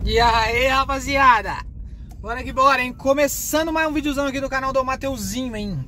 E aí, rapaziada, bora que bora, hein? Começando mais um videozão aqui do canal do Mateuzinho, hein?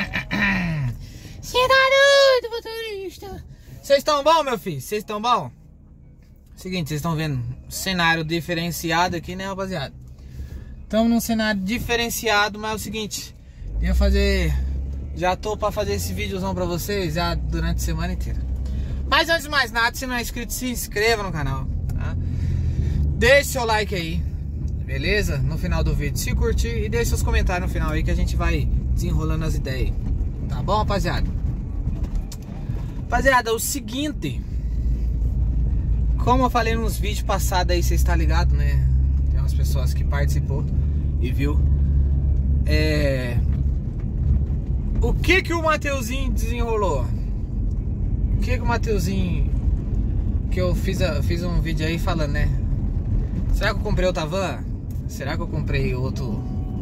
Cenário do motorista. Vocês estão bom, meu filho? Vocês estão bom? Seguinte, vocês estão vendo cenário diferenciado aqui, né, rapaziada? Estamos num cenário diferenciado, mas é o seguinte, ia fazer... Já tô pra fazer esse videozão pra vocês já durante a semana inteira. Mas antes de mais nada, se não é inscrito, se inscreva no canal, tá? Deixe seu like aí, beleza? No final do vídeo, se curtir, e deixe seus comentários no final aí que a gente vai desenrolando as ideias. Tá bom, rapaziada? Rapaziada, o seguinte, como eu falei nos vídeos passados aí, vocês estão ligados, né? Tem umas pessoas que participou e viu. O que o Mateuzinho desenrolou? O que o Mateuzinho... Que eu fiz um vídeo aí falando, né? Será que eu comprei outra van? Será que eu comprei outro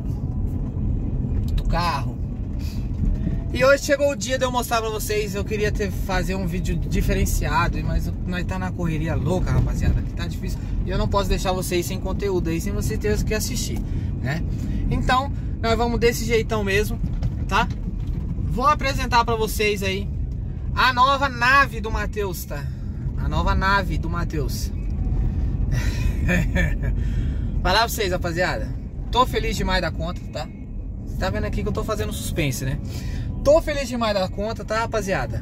carro? E hoje chegou o dia de eu mostrar pra vocês. Eu queria fazer um vídeo diferenciado, mas nós tá na correria louca, rapaziada, que tá difícil. E eu não posso deixar vocês sem conteúdo aí, sem vocês terem o que assistir, né? Então, nós vamos desse jeitão mesmo, tá? Vou apresentar pra vocês aí a nova nave do Mateus, tá? A nova nave do Mateus. Falar pra vocês, rapaziada, tô feliz demais da conta, tá? Você tá vendo aqui que eu tô fazendo suspense, né? Tô feliz demais da conta, tá, rapaziada?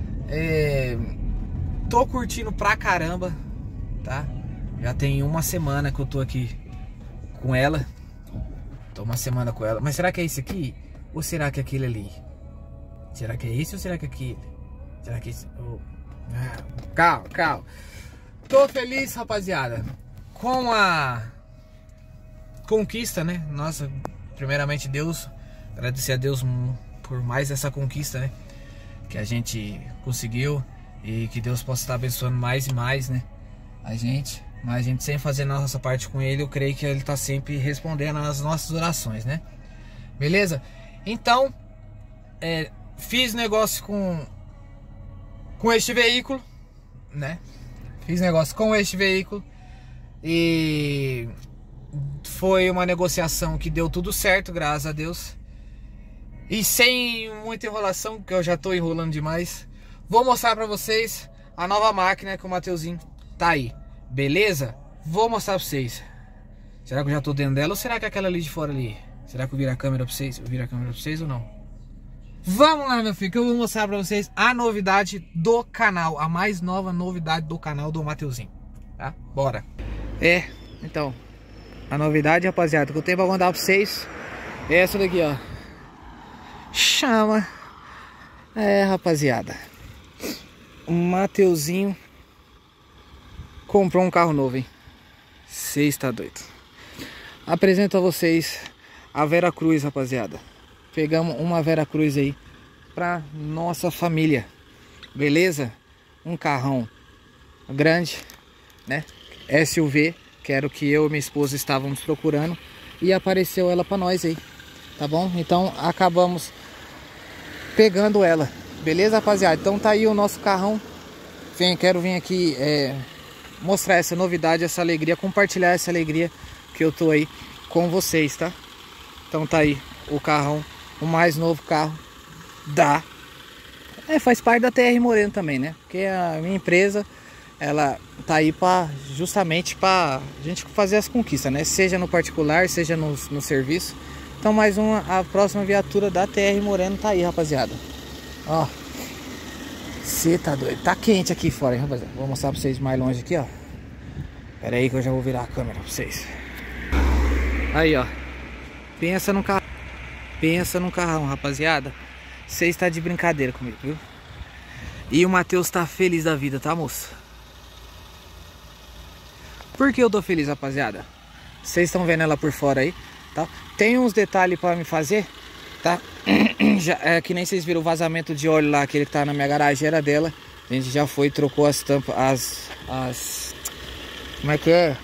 Tô curtindo pra caramba, tá? Já tem uma semana que eu tô aqui com ela. Tô uma semana com ela. Mas será que é esse aqui? Ou será que é aquele ali? Será que é esse ou será que é aquele? Será que é esse? Oh. Calma. Tô feliz, rapaziada, com a conquista, né? Nossa, primeiramente Deus, agradecer a Deus por mais essa conquista, né? Que a gente conseguiu e que Deus possa estar abençoando mais e mais, né? Mas a gente sempre fazendo a nossa parte com Ele, eu creio que Ele tá sempre respondendo às nossas orações, né? Beleza? Então, fiz negócio com este veículo, né? Fiz negócio com este veículo e foi uma negociação que deu tudo certo, graças a Deus. E sem muita enrolação, porque eu já tô enrolando demais, vou mostrar pra vocês a nova máquina que o Mateuzinho tá aí, beleza? Vou mostrar pra vocês. Será que eu já tô dentro dela ou será que é aquela ali de fora ali? Será que eu viro a câmera pra vocês? Eu viro a câmera pra vocês ou não? Vamos lá, meu filho, que eu vou mostrar pra vocês a novidade do canal, a mais nova novidade do canal do Mateuzinho, tá? Bora. Então, a novidade, rapaziada, que eu tenho pra contar pra vocês é essa daqui, ó. Chama. Rapaziada, o Mateuzinho comprou um carro novo, hein? Cê está doido. Apresento a vocês a Vera Cruz, rapaziada. Pegamos uma Vera Cruz aí pra nossa família, beleza? Um carrão grande, né? SUV, que era o que eu e minha esposa estávamos procurando, e apareceu ela pra nós aí, tá bom? Então acabamos pegando ela, beleza, rapaziada? Então tá aí o nosso carrão. Quero vir aqui mostrar essa novidade, essa alegria, compartilhar essa alegria que eu tô aí com vocês, tá? Então tá aí o carrão, o mais novo carro faz parte da TR Moreno também, né? Porque a minha empresa, ela tá aí justamente para a gente fazer as conquistas, né? Seja no particular, seja no serviço. Então mais a próxima viatura da TR Moreno tá aí, rapaziada. Ó, você tá doido, tá quente aqui fora, hein, rapaziada. Vou mostrar pra vocês mais longe aqui, ó. Pera aí que eu já vou virar a câmera pra vocês. Aí, ó. Pensa num carrão, rapaziada. Você está de brincadeira comigo, viu? E o Mateus tá feliz da vida, tá, moço? Por que eu tô feliz, rapaziada? Vocês estão vendo ela por fora aí, tá? Tem uns detalhes pra me fazer, tá? Que nem vocês viram o vazamento de óleo lá, aquele que tá na minha garagem era dela. A gente já foi e trocou as tampas, como é que é?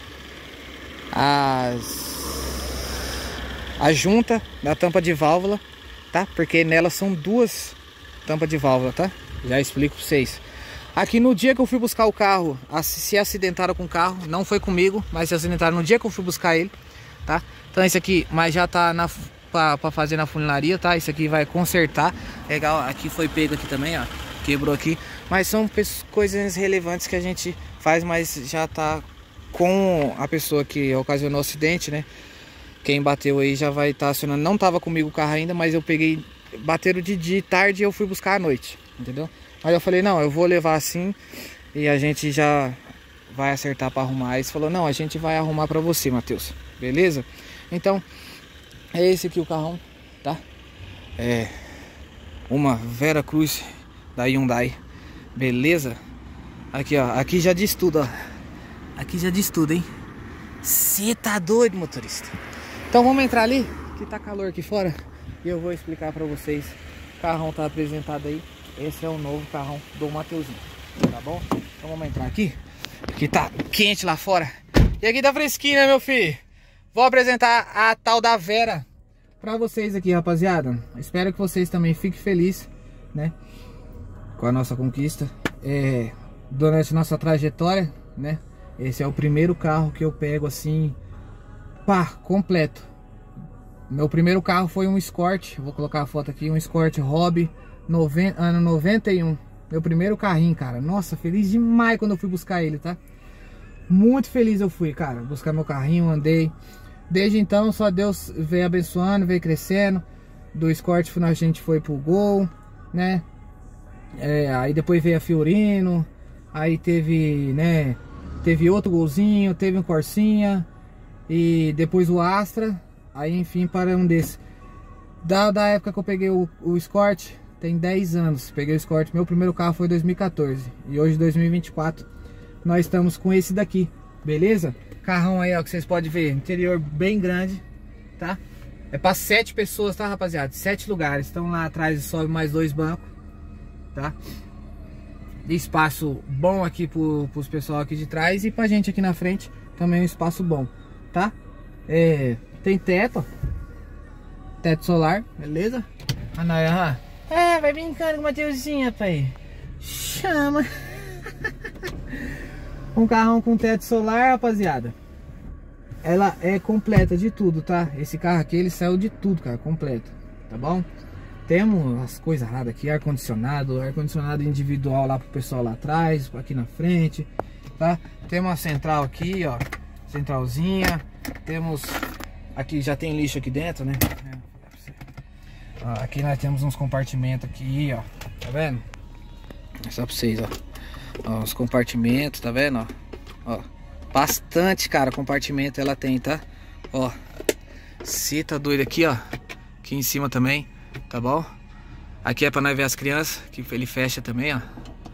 A junta da tampa de válvula, tá? Porque nela são duas tampas de válvula, tá? Já explico pra vocês. Aqui no dia que eu fui buscar o carro, se acidentaram com o carro. Não foi comigo, mas se acidentaram no dia que eu fui buscar ele, tá? Então esse aqui, mas já tá pra fazer na funilaria, tá? Esse aqui vai consertar. Legal, aqui foi pego aqui também, ó. Quebrou aqui. Mas são coisas relevantes que a gente faz, mas já tá com a pessoa que ocasionou o acidente, né? Quem bateu aí já vai estar acionando. Não tava comigo o carro ainda, mas eu peguei... Bateram de dia e tarde e eu fui buscar à noite, entendeu? Aí eu falei, não, eu vou levar assim e a gente já vai acertar pra arrumar. Aí você falou, não, a gente vai arrumar pra você, Matheus. Beleza? Então, é esse aqui o carrão, tá? É uma Vera Cruz da Hyundai. Beleza? Aqui, ó. Aqui já diz tudo, ó. Aqui já diz tudo, hein? Você tá doido, motorista? Então vamos entrar ali, que tá calor aqui fora. E eu vou explicar pra vocês. O carrão tá apresentado aí. Esse é o novo carrão do Mateuzinho, tá bom? Então vamos entrar aqui, que tá quente lá fora. E aqui tá fresquinho, né, meu filho? Vou apresentar a tal da Vera pra vocês aqui, rapaziada. Espero que vocês também fiquem felizes, né, com a nossa conquista. Durante nossa trajetória, né? Esse é o primeiro carro que eu pego assim, pá, completo. Meu primeiro carro foi um Escort, vou colocar a foto aqui, um Escort Hobby, ano 91. Meu primeiro carrinho, cara. Nossa, feliz demais quando eu fui buscar ele, tá? Muito feliz eu fui, cara, buscar meu carrinho, andei. Desde então, só Deus veio abençoando, veio crescendo. Do Escort a gente foi pro Gol, né? Aí depois veio a Fiorino. Aí teve, né? Teve outro Golzinho, teve um Corsinha. E depois o Astra. Aí enfim para um desses. Da época que eu peguei o Escort, tem 10 anos. Peguei o Escort, meu primeiro carro foi em 2014. E hoje 2024 nós estamos com esse daqui, beleza? Carrão aí, ó, que vocês podem ver, interior bem grande, tá? É para 7 pessoas, tá, rapaziada? 7 lugares, estão lá atrás e sobe mais 2 bancos, tá? Espaço bom aqui pros pessoal aqui de trás e pra gente aqui na frente também um espaço bom, tá? Tem teto, ó. Teto solar, beleza? A Naya, vai brincando com o Mateuzinho, rapaz. Chama. Um carrão com teto solar, rapaziada. Ela é completa de tudo, tá? Esse carro aqui, ele saiu de tudo, cara, completo, tá bom? Temos as coisas raras aqui, ar-condicionado individual lá pro pessoal lá atrás, aqui na frente, tá? Temos uma central aqui, ó, centralzinha. Temos, aqui já tem lixo aqui dentro, né? Ó, aqui nós temos uns compartimentos aqui, ó, tá vendo? É só pra vocês, ó, os compartimentos, tá vendo, ó, bastante, cara, compartimento ela tem, tá? Ó, se tá doido aqui, ó, aqui em cima também, tá bom? Aqui é pra nós ver as crianças, que ele fecha também, ó.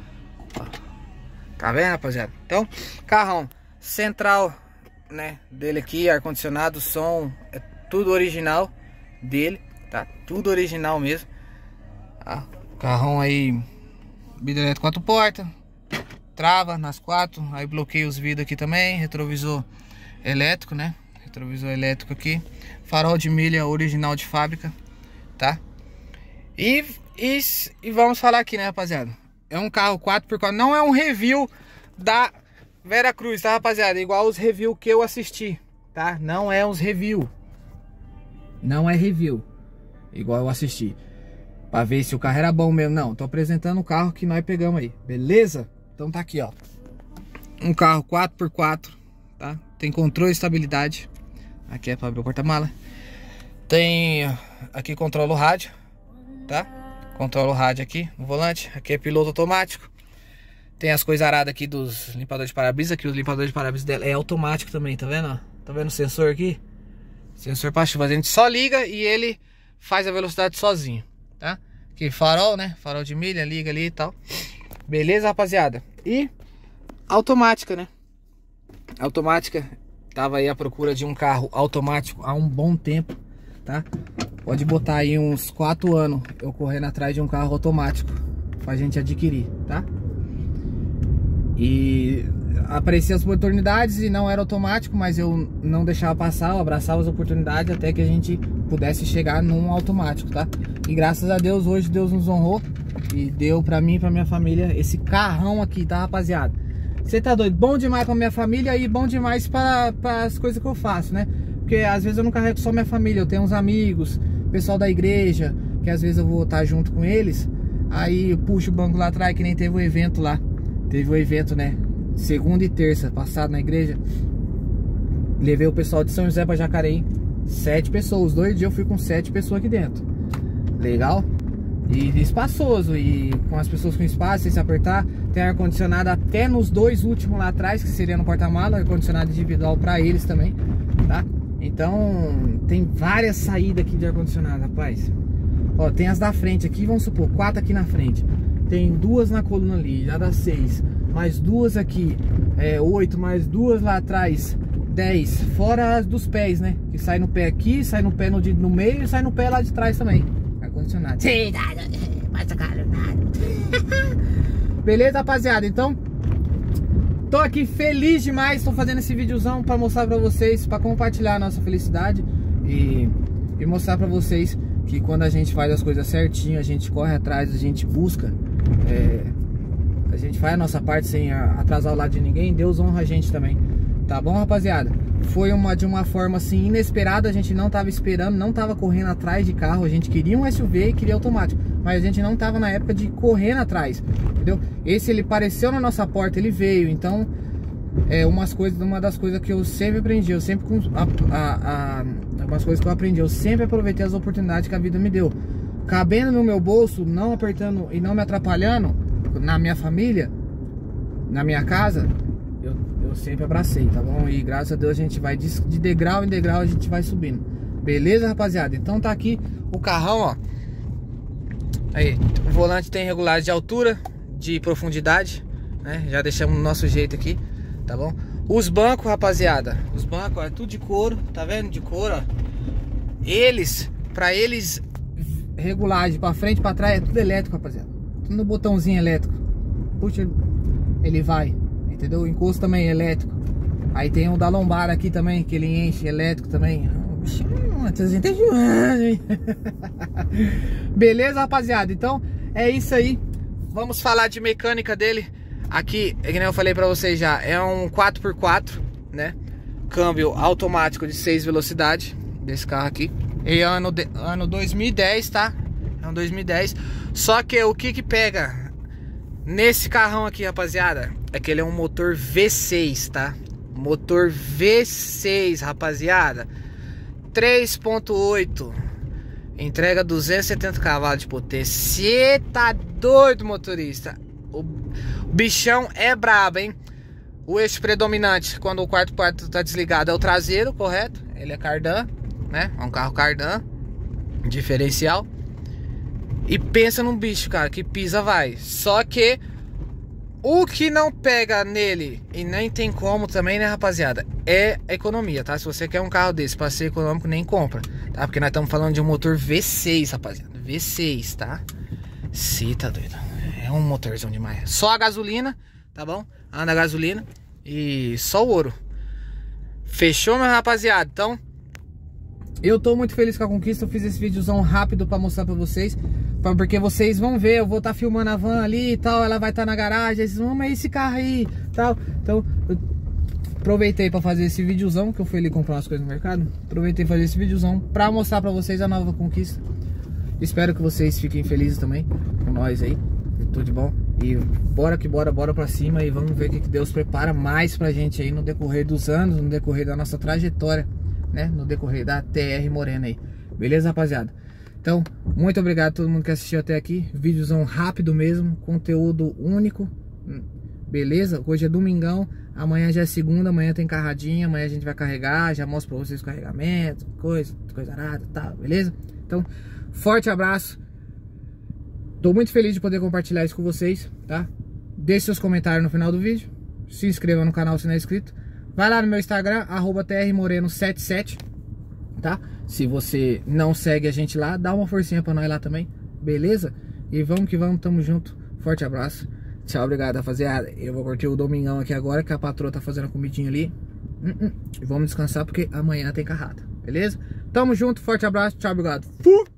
Tá vendo, rapaziada? Então, carrão central, né, dele aqui, ar-condicionado, som, é tudo original dele, tá? Tudo original mesmo. Carrão aí, vidro elétrico 4 portas, trava nas 4, aí bloqueia os vidros aqui também, retrovisor elétrico, né? Retrovisor elétrico aqui, farol de milha original de fábrica, tá? E vamos falar aqui, né, rapaziada? É um carro 4x4, não é um review da Vera Cruz, tá, rapaziada? Igual os reviews que eu assisti, tá? Não é os review. Não é review igual eu assisti pra ver se o carro era bom mesmo. Não, tô apresentando o carro que nós pegamos aí, beleza? Então tá aqui, ó, um carro 4x4, tá? Tem controle de estabilidade. Aqui é pra abrir o porta-mala. Tem aqui controla o rádio, tá? Controla o rádio aqui no volante. Aqui é piloto automático. Tem as coisas aradas aqui dos limpadores de para-brisa. Aqui os limpadores de para-brisa dela é automático também, tá vendo? Ó? Tá vendo o sensor aqui? Sensor para chuva. A gente só liga e ele faz a velocidade sozinho, tá? Aqui farol, né? Farol de milha, liga ali e tal. Beleza, rapaziada? E automática, né? Automática. Tava aí à procura de um carro automático há um bom tempo, tá? Pode botar aí uns 4 anos eu correndo atrás de um carro automático pra gente adquirir, tá? E apareciam as oportunidades e não era automático, mas eu não deixava passar, eu abraçava as oportunidades até que a gente pudesse chegar num automático, tá? E graças a Deus hoje Deus nos honrou E deu pra mim e pra minha família esse carrão aqui, tá, rapaziada? Você tá doido? Bom demais pra minha família e bom demais para as coisas que eu faço, né? Porque às vezes eu não carrego só minha família, eu tenho uns amigos, pessoal da igreja, que às vezes eu vou estar junto com eles. Aí eu puxo o banco lá atrás, que nem teve o evento lá. Teve o evento, né? Segunda e terça, passado na igreja. Levei o pessoal de São José pra Jacareí. 7 pessoas, 2 dias eu fui com 7 pessoas aqui dentro. Legal? E espaçoso, e com as pessoas com espaço, sem se apertar. Tem ar-condicionado até nos 2 últimos lá atrás, que seria no porta-mala, ar-condicionado individual pra eles também, tá? Então, tem várias saídas aqui de ar-condicionado, rapaz. Ó, tem as da frente aqui, vamos supor, 4 aqui na frente. Tem 2 na coluna ali, já dá 6. Mais 2 aqui, 8, mais 2 lá atrás, 10. Fora as dos pés, né? Que sai no pé aqui, sai no pé no meio e sai no pé lá de trás também. Ar-condicionado. Sim, mais caro nada. Beleza, rapaziada? Então, tô aqui feliz demais. Tô fazendo esse videozão pra mostrar pra vocês, pra compartilhar a nossa felicidade e mostrar pra vocês que quando a gente faz as coisas certinho, a gente corre atrás, a gente busca, a gente faz a nossa parte sem atrasar o lado de ninguém, Deus honra a gente também. Tá bom, rapaziada? Foi de uma forma assim inesperada, a gente não tava esperando, não tava correndo atrás de carro, a gente queria um SUV e queria automático, mas a gente não tava na época de correndo atrás, entendeu? Esse ele apareceu na nossa porta, ele veio, então uma das coisas que eu sempre aprendi, umas coisas que eu aprendi, eu sempre aproveitei as oportunidades que a vida me deu, cabendo no meu bolso, não apertando e não me atrapalhando na minha família, na minha casa. Eu sempre abracei, tá bom? E graças a Deus a gente vai de degrau em degrau, a gente vai subindo. Beleza, rapaziada? Então tá aqui o carrão, ó. Aí, o volante tem regulagem de altura, de profundidade, né? Já deixamos do nosso jeito aqui, tá bom? Os bancos, rapaziada, os bancos é tudo de couro, tá vendo? De couro, ó. Pra eles, regulagem pra frente, pra trás, é tudo elétrico, rapaziada. Tudo no botãozinho elétrico. Puxa, ele vai. Entendeu? O encosto também é elétrico. Aí tem o da lombar aqui também, que ele enche, elétrico também. Beleza, rapaziada? Então é isso aí. Vamos falar de mecânica dele. Aqui, que nem eu falei pra vocês já, é um 4x4, né? Câmbio automático de 6 velocidades desse carro aqui. E ano 2010, tá? É um 2010. Só que o que pega nesse carrão aqui, rapaziada, é que ele é um motor V6, tá? Motor V6, rapaziada. 3.8. Entrega 270 cavalos de potência. Cê tá doido, motorista? O bichão é brabo, hein? O eixo predominante, quando o quarto tá desligado, é o traseiro, correto? Ele é cardan, né? É um carro cardan. Diferencial. E pensa num bicho, cara, que pisa vai. Só que o que não pega nele, e nem tem como também, né, rapaziada, é a economia, tá? Se você quer um carro desse pra ser econômico, nem compra, tá? Porque nós estamos falando de um motor V6, rapaziada. V6, tá? Cê tá doido. É um motorzão demais. Só a gasolina, tá bom? Anda a gasolina e só o ouro. Fechou, meu rapaziada? Então, eu tô muito feliz com a conquista. Eu fiz esse videozão rápido pra mostrar pra vocês, porque vocês vão ver, eu vou estar filmando a van ali e tal, ela vai estar na garagem, aí vocês vão, mas esse carro aí tal. Então, eu aproveitei pra fazer esse videozão, que eu fui ali comprar umas coisas no mercado. Aproveitei pra fazer esse videozão pra mostrar pra vocês a nova conquista. Espero que vocês fiquem felizes também com nós aí, tudo de bom. E bora que bora pra cima e vamos ver o que Deus prepara mais pra gente aí no decorrer dos anos, no decorrer da nossa trajetória, né? No decorrer da TR Morena aí. Beleza, rapaziada? Então, muito obrigado a todo mundo que assistiu até aqui. Vídeozão rápido mesmo, conteúdo único. Beleza? Hoje é domingão, amanhã já é segunda, amanhã tem carradinha, amanhã a gente vai carregar, já mostro pra vocês o carregamento, coisa arada, tá, beleza? Então, forte abraço. Tô muito feliz de poder compartilhar isso com vocês, tá? Deixe seus comentários no final do vídeo. Se inscreva no canal se não é inscrito. Vai lá no meu Instagram, @trmoreno77, tá? Se você não segue a gente lá, dá uma forcinha pra nós lá também, beleza? E vamos que vamos, tamo junto. Forte abraço. Tchau, obrigado, rapaziada. Eu vou curtir o domingão aqui agora, que a patroa tá fazendo a comidinha ali. Vamos descansar porque amanhã tem carrada, beleza? Tamo junto, forte abraço, tchau, obrigado. Fui!